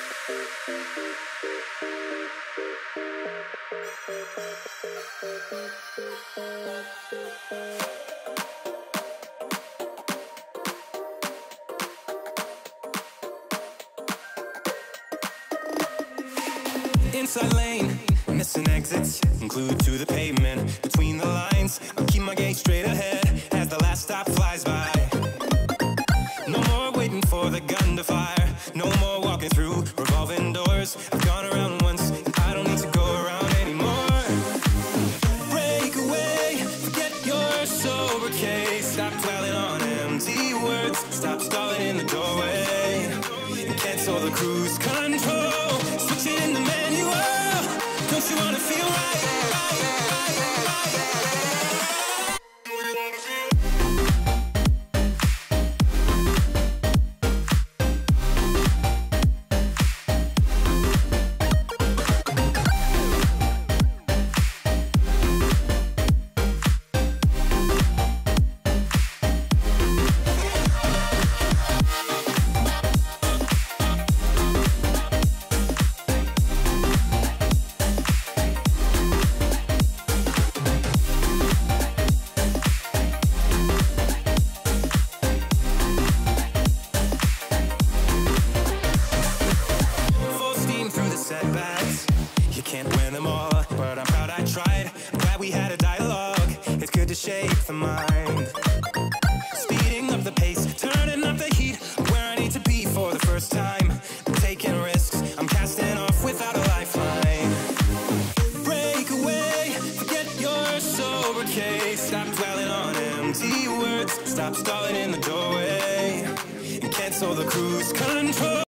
Inside lane, missing exits, glued to the pavement. Between the lines, I'll keep my gaze straight ahead as the last stop flies by. No more waiting for the gun to fire, no more walking through revolving doors. I've gone around once, and I don't need to go around anymore. Break away, forget your sober case. Stop dwelling on empty words, stop stalling in the doorway, and cancel the cruise control. Switch it in the manual. Don't you wanna feel right? Setbacks, you can't win them all, but I'm proud I tried. I'm glad we had a dialogue. It's good to shape the mind, speeding up the pace, turning up the heat, where I need to be for the first time. I'm taking risks, I'm casting off without a lifeline. Break away, forget your sober case. Stop dwelling on empty words, stop stalling in the doorway, and cancel the cruise control.